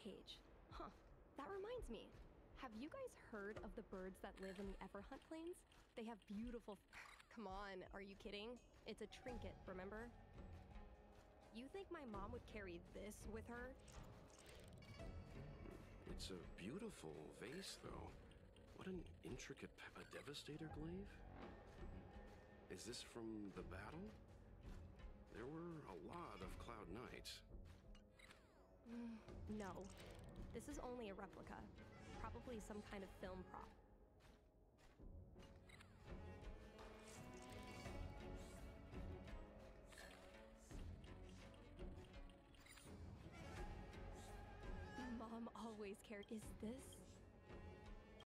cage. Huh. That reminds me. Have you guys heard of the birds that live in the Everhunt Plains? They have beautiful... Come on, are you kidding? It's a trinket, remember? You think my mom would carry this with her? It's a beautiful vase, though. What an intricate... A Devastator glaive? Is this from the battle? There were a lot of Cloud Knights. No. This is only a replica. Probably some kind of film prop. Mom always carried... Is this...